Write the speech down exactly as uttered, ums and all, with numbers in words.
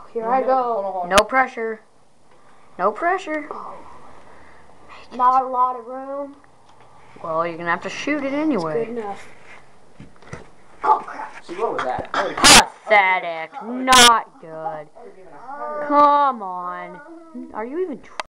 here I go. Hold on, hold on. No pressure. No pressure. Oh. Not a lot of room. Well, you're gonna have to shoot it anyway. Good enough. Oh crap. See, what was that? Pathetic. Not good. Come on. Are you even